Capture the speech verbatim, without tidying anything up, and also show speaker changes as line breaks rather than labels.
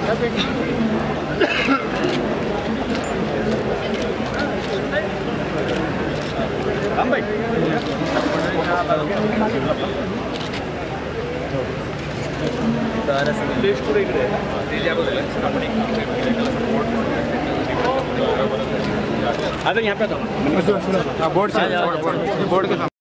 राम भाई अरे यहाँ पे तो बोर्ड से बोर्ड के